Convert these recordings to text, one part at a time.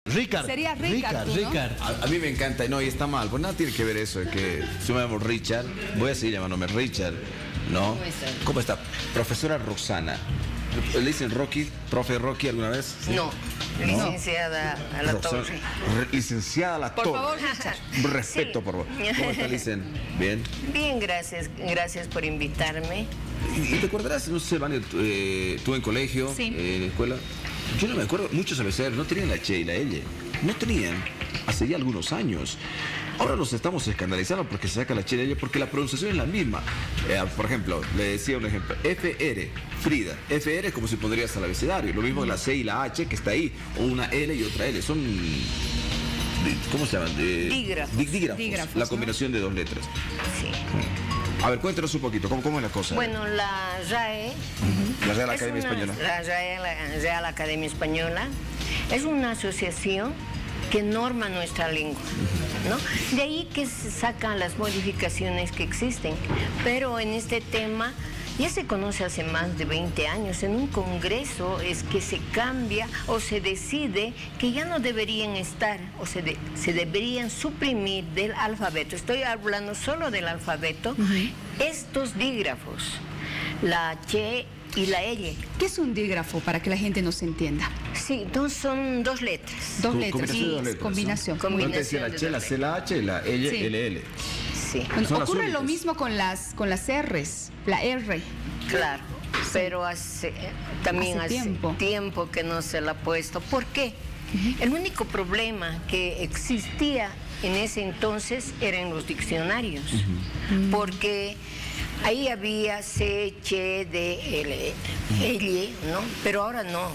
Ricard. Sería Ricard, ¿no? Ricard. A mí me encanta, no, y está mal, pues nada tiene que ver eso, que si me llamo Richard, voy a seguir llamándome Richard, ¿no? ¿Cómo está? Profesora Roxana. ¿Le dicen Rocky, profe Rocky alguna vez? ¿Sí? No, licenciada a la Torre. Licenciada a la Torre. Por favor, Richard. Respeto, Sí. por favor. ¿Cómo está, Licen? ¿Bien? Bien, gracias por invitarme. ¿Y te acordarás, no sé, Vane, tú en colegio, Sí. en escuela? Yo no me acuerdo, muchos abecedarios no tenían la che y la L. No tenían, hace ya algunos años. Ahora nos estamos escandalizando porque se saca la che y la L, porque la pronunciación es la misma. Por ejemplo, le decía un ejemplo, FR, Frida. FR es como si pondrías al abecedario. Lo mismo que la C y la H que está ahí, o una L y otra L. Son... ¿Cómo se llaman? Dígrafos. Dígrafos, la combinación de dos letras. Sí. A ver, cuéntanos un poquito, ¿cómo es la cosa? Bueno, la RAE... La Real es Academia Española. La Real Academia Española es una asociación que norma nuestra lengua, ¿no? De ahí que se sacan las modificaciones que existen. Pero en este tema ya se conoce hace más de 20 años. En un congreso es que se cambia o se decide que ya no deberían estar o se deberían suprimir del alfabeto. Estoy hablando solo del alfabeto. Estos dígrafos, la che y la L. ¿Qué es un dígrafo para que la gente nos entienda? Sí, son dos letras. Dos letras. Combinación de dos letras, Combinación. ¿no? Combinación Antes decía la de che, dos la C, la H, la L, Sí. LL. Sí, Bueno, Son las ocurre lo únicas. mismo con las R's, la R. claro. Pero también Hace hace tiempo que no se la ha puesto. ¿Por qué? El único problema que existía en ese entonces era en los diccionarios. Porque ahí había C, Che, D, L, L, ¿no? Pero ahora no.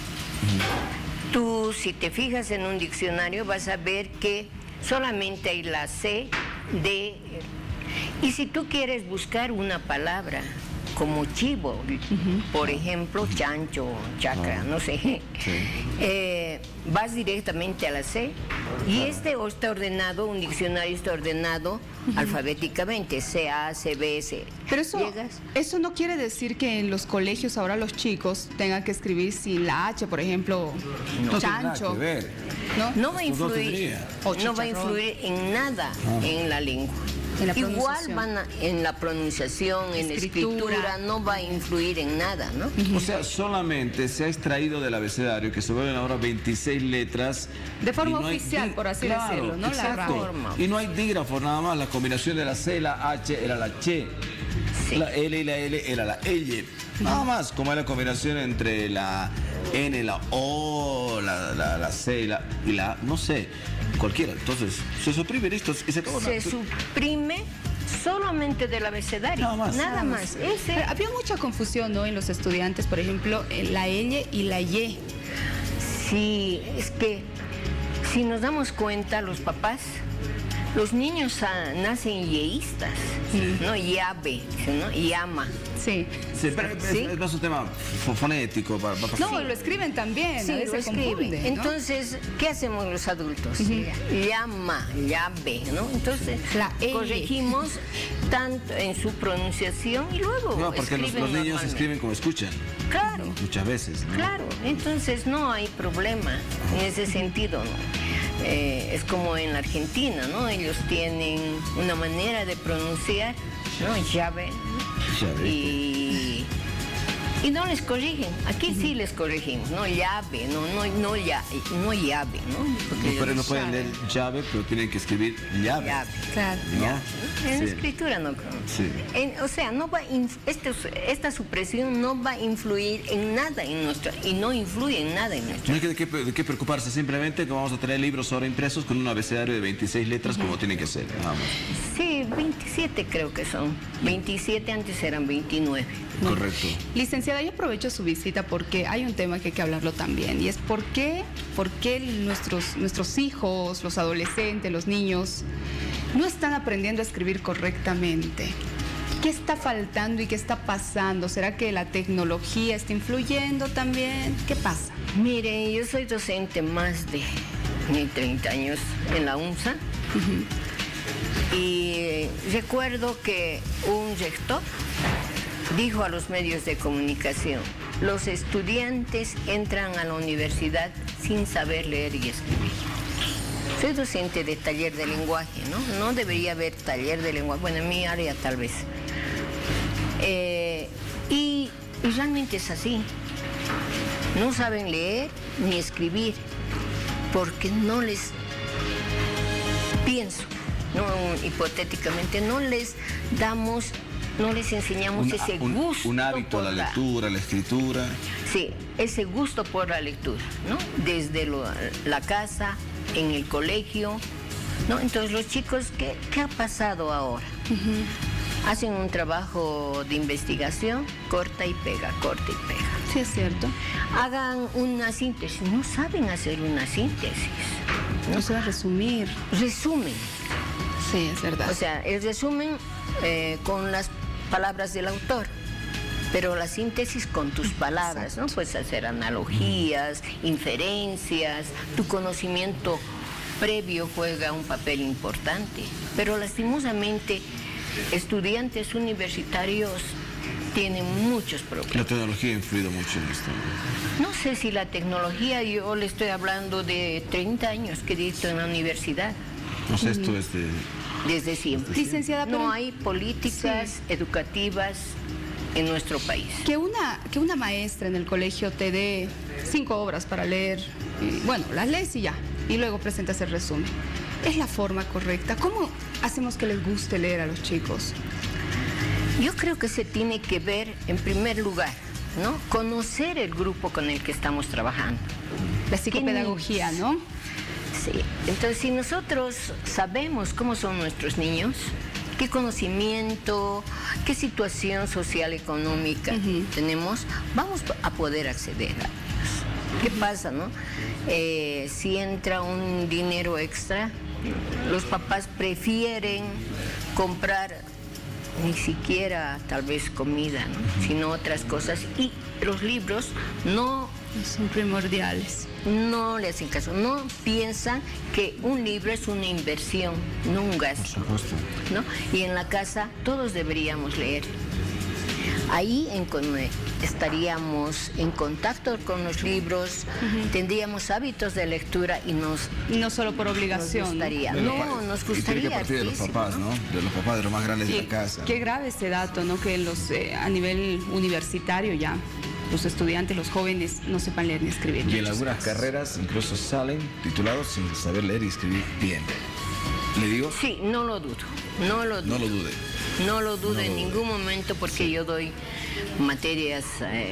Tú, si te fijas en un diccionario, vas a ver que solamente hay la C, D. Y si tú quieres buscar una palabra como chivo, por ejemplo, chancho, chacra, no sé, vas directamente a la C y está ordenado, un diccionario está ordenado alfabéticamente, C, A, C, B, C. Pero ¿Llegas? eso no quiere decir que en los colegios ahora los chicos tengan que escribir sin la H, por ejemplo, No tiene nada chancho. que ver. ¿No? No va a Estos dos influir, tendría. O no va a chicharrón. influir en nada en la lengua. En la Igual pronunciación. van en la pronunciación, en la escritura, no va a influir en nada, ¿no? O sea, solamente se ha extraído del abecedario, que se vuelven ahora 26 letras. De forma y no hay oficial, por así decirlo, ¿no? La Exacto. RAE. Y no hay dígrafos nada más, la combinación de la C y la H era la che. Sí. La L y la L era la L. Nada más, como es la combinación entre la N, la O, la C y la no sé, cualquiera. Entonces, se suprimen estos y se acabó. Se suprime solamente del abecedario, Nada más. Pero había mucha confusión, ¿no? En los estudiantes, por ejemplo, en la L y la Y. Sí, es que si nos damos cuenta, los papás, los niños nacen yeístas, ¿no? Llave, ¿no? Llama. Sí. Sí, pero ¿Sí? es más un tema fonético. No, lo escriben también. Sí, a veces lo escriben. confunde, ¿no? Entonces, ¿qué hacemos los adultos? Llama, llave, ¿no? Entonces, La L. corregimos tanto en su pronunciación y luego No, porque los escriben niños normalmente. escriben como escuchan, Claro, muchas veces, ¿no? claro. Entonces, no hay problema en ese sentido, ¿no? Es como en la Argentina, ¿no? Ellos tienen una manera de pronunciar, ¿no? Llave, Llave. y no les corrigen. Aquí sí les corregimos, no llave, no llave, ¿no? Porque Pero no ellos pueden leer llave, pero tienen que escribir llave. llave. Claro. ¿No? En Sí. escritura no. Sí. O sea, no va esta supresión no va a influir en nada en nuestra y no influye en nada en nuestra. No hay de qué preocuparse, simplemente que vamos a tener libros ahora impresos con un abecedario de 26 letras como tiene que ser. Nada más. Sí, 27 creo que son. 27 antes eran 29. Correcto. Licenciada, yo aprovecho su visita porque hay un tema que hay que hablarlo también y es por qué nuestros hijos, los adolescentes, los niños no están aprendiendo a escribir correctamente. ¿Qué está faltando y qué está pasando? ¿Será que la tecnología está influyendo también? ¿Qué pasa? Miren, yo soy docente más de 30 años en la UNSA y recuerdo que un rector dijo a los medios de comunicación: los estudiantes entran a la universidad sin saber leer y escribir. Soy docente de taller de lenguaje, ¿no? No debería haber taller de lenguaje, bueno, en mi área tal vez. Y realmente es así. No saben leer ni escribir porque no les, pienso, no, hipotéticamente, no les enseñamos ese gusto. Un hábito a la lectura, a la escritura. Sí, ese gusto por la lectura, ¿no? Desde la casa, en el colegio, ¿no? Entonces los chicos, ¿qué ha pasado ahora? Hacen un trabajo de investigación, corta y pega, corta y pega. Sí, es cierto. Hagan una síntesis, no saben hacer una síntesis. No se va a resumir. Resumen. Sí, es verdad. O sea, el resumen con las palabras del autor, pero la síntesis con tus palabras, ¿no? Puedes hacer analogías, inferencias, tu conocimiento previo juega un papel importante, pero lastimosamente estudiantes universitarios tienen muchos problemas. La tecnología ha influido mucho en esto. No sé si la tecnología, yo le estoy hablando de 30 años que he dicto en la universidad. Pues esto es Desde siempre. Licenciada, no hay políticas educativas en nuestro país. Que una maestra en el colegio te dé 5 obras para leer, y, bueno, las lees y ya, y luego presentas el resumen. ¿Es la forma correcta? ¿Cómo hacemos que les guste leer a los chicos? Yo creo que se tiene que ver, en primer lugar, ¿no? Conocer el grupo con el que estamos trabajando. La psicopedagogía, ¿no? Sí. Entonces, si nosotros sabemos cómo son nuestros niños, qué conocimiento, qué situación social, económica tenemos, vamos a poder acceder a ellos. ¿Qué pasa, no? Si entra un dinero extra, los papás prefieren comprar ni siquiera tal vez comida, ¿no? Sino otras cosas, y los libros no son primordiales. No le hacen caso, no piensan que un libro es una inversión, no un gasto, ¿no? Y en la casa todos deberíamos leer. Ahí estaríamos en contacto con los libros, tendríamos hábitos de lectura y no solo por obligación. Nos gustaría. Y tiene que partir de los papás, ¿no? De los papás, de los más grandes de la casa. Qué grave ese dato, ¿no? Que a nivel universitario ya los estudiantes, los jóvenes, no sepan leer ni escribir. Y en algunas carreras incluso salen titulados sin saber leer y escribir bien. ¿Le digo? Sí, no lo dudo. No lo dude. No lo dude en ningún momento, porque yo doy materias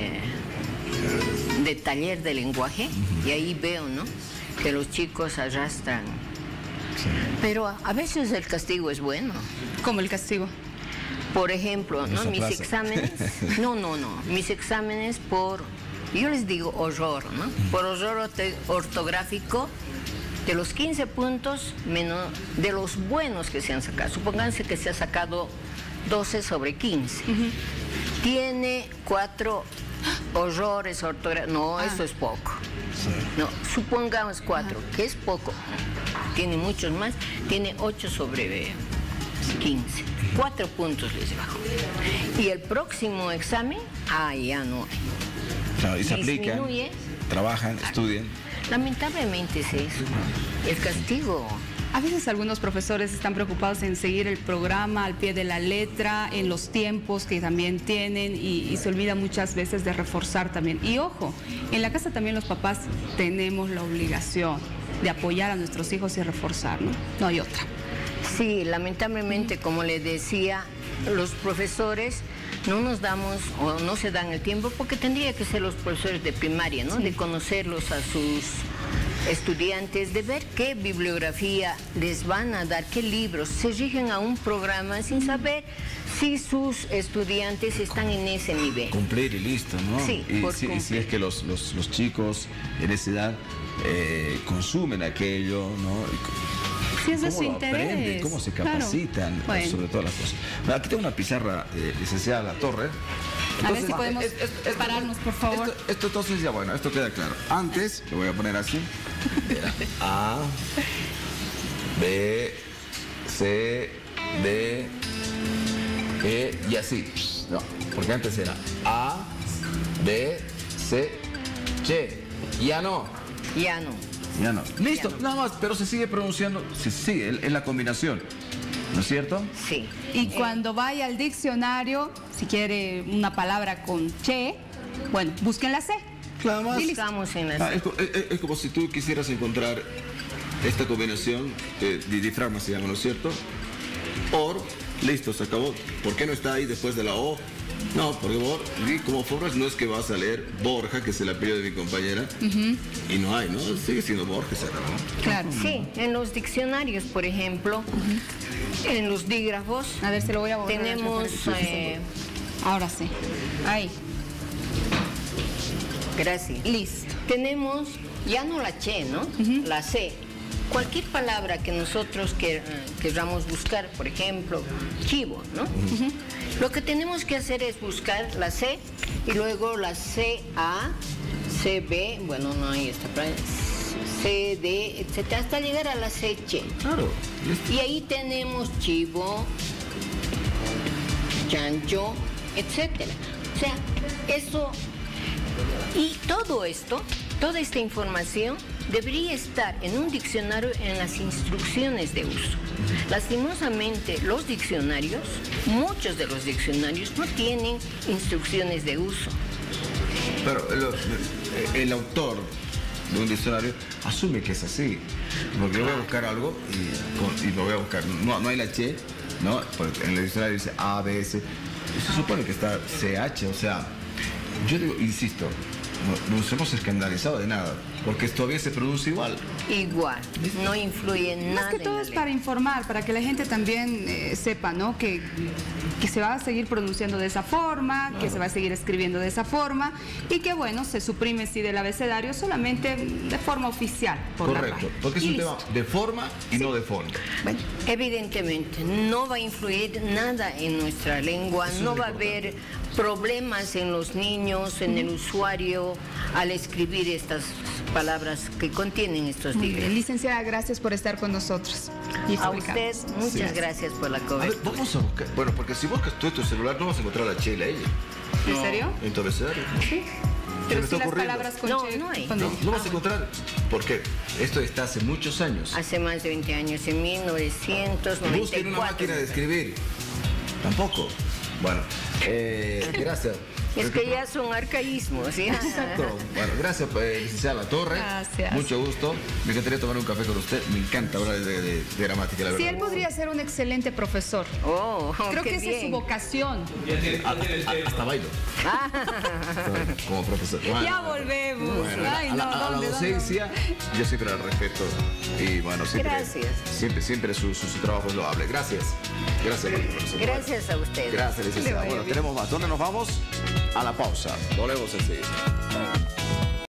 de taller de lenguaje y ahí veo, ¿no? Que los chicos arrastran. Sí. Pero a veces el castigo es bueno. ¿Cómo el castigo? Por ejemplo, ¿no? Mis exámenes, mis exámenes yo les digo horror, ¿no? Por horror ortográfico, de los 15 puntos, menos de los buenos que se han sacado. Supónganse que se ha sacado 12 sobre 15. Tiene 4 horrores ortográficos. No, eso es poco. Sí. No, supongamos 4, que es poco. Tiene muchos más. Tiene 8 sobre 15. 4 puntos les bajo. Y el próximo examen, ya no hay. Claro, y se aplican, trabajan, estudian. Lamentablemente es eso, el castigo. A veces algunos profesores están preocupados en seguir el programa al pie de la letra, en los tiempos que también tienen, y se olvida muchas veces de reforzar también. Y ojo, en la casa también los papás tenemos la obligación de apoyar a nuestros hijos y reforzar, ¿no? No hay otra. Sí, lamentablemente, como les decía, los profesores no nos damos o no se dan el tiempo, porque tendría que ser los profesores de primaria, ¿no? Sí. De conocerlos a sus estudiantes, de ver qué bibliografía les van a dar, qué libros. Se rigen a un programa sin saber si sus estudiantes están en ese nivel. Cumplir y listo, ¿no? Sí, y si es que los chicos en esa edad consumen aquello, ¿no? Si es de su interés. Aprenden, cómo se capacitan, claro. Sobre todas las cosas. Aquí tengo una pizarra, licenciada La Torre. Entonces, a ver si podemos pararnos, por favor. Esto entonces ya, bueno, esto queda claro. Antes, lo voy a poner así. Era A, B, C, D, E y así. No, porque antes era A, B, C, Che. Ya no. Ya no. Ya no. Listo, Ya no. nada más, pero se sigue pronunciando, sí, en la combinación. ¿No es cierto? Sí. Y cuando vaya al diccionario, si quiere una palabra con che, bueno, busquen la C. Nada más. Buscamos en la... Es como si tú quisieras encontrar esta combinación de diafragma, se llama, ¿no es cierto? Or, listo, se acabó. ¿Por qué no está ahí después de la O? No, porque y como formas no es que vas a leer Borja, que es el apellido de mi compañera, y no hay, ¿no? Sigue siendo Borja, se acabó. Claro. Sí, en los diccionarios, por ejemplo, en los dígrafos, A ver, se lo voy a borrar. tenemos... Ahora sí. Ahí. gracias. Listo. Tenemos ya no la che, ¿no? La C. Cualquier palabra que nosotros queramos buscar, por ejemplo, chivo, ¿no? Lo que tenemos que hacer es buscar la C y luego la CA, CB, bueno, no hay esta palabra, CD, etcétera, hasta llegar a la CH. Claro, listo. Y ahí tenemos chivo, chancho, etcétera. O sea, eso y todo esto, toda esta información debería estar en un diccionario en las instrucciones de uso. Lastimosamente, los diccionarios, muchos de los diccionarios no tienen instrucciones de uso. Pero el autor de un diccionario asume que es así. Porque yo voy a buscar algo y lo voy a buscar. No hay la che, ¿no? Porque en el diccionario dice A, B, C. Y se supone que está CH, o sea, yo digo, insisto, no nos hemos escandalizado de nada, porque todavía se pronuncia igual. Igual, no influye en nada. Más que todo en la es ley. para informar, para que la gente también sepa, ¿no? Que se va a seguir pronunciando de esa forma, que se va a seguir escribiendo de esa forma y que, bueno, se suprime sí del abecedario solamente de forma oficial. Por la Correcto, RAE. porque es Y un listo. tema de forma y no de fondo. Bueno, Evidentemente, no va a influir nada en nuestra lengua, Eso es no lo va a importante. haber problemas en los niños, en el usuario, al escribir estas palabras que contienen estos muy bien. dígrafos. Licenciada, gracias por estar con nosotros. Y A explicarnos. usted, muchas gracias por la A ver, cobertura. vamos a buscar. Bueno, porque si buscas tú en tu celular no vas a encontrar la che y la ella ¿En serio? en tu abecedario. Sí. me Pero está sí las ocurriendo. palabras con No, che, no hay. con No, ella. no vas a encontrar, porque esto está hace muchos años. Hace más de 20 años, en 1994. Busquen una máquina de escribir. Tampoco. Bueno, gracias. Es que ya son arcaísmos, ¿sí? Exacto. Bueno, gracias, licenciada La Torre. Gracias. Mucho gusto. Me encantaría tomar un café con usted. Me encanta hablar de gramática, la Sí, verdad. él podría ser un excelente profesor. Oh, Creo qué que esa es su bien. vocación. Hasta bailo. Como profesor. Bueno, Ya volvemos. Bueno, Ay, a no, la ¿dónde? docencia, yo siempre la respeto. Y bueno, siempre. Gracias. Siempre su trabajo es loable. Gracias. Gracias, profesor. Gracias a ustedes. Gracias, licenciada. vaya Bueno, bien. tenemos más. ¿Dónde nos vamos? A la pausa. Volvemos enseguida.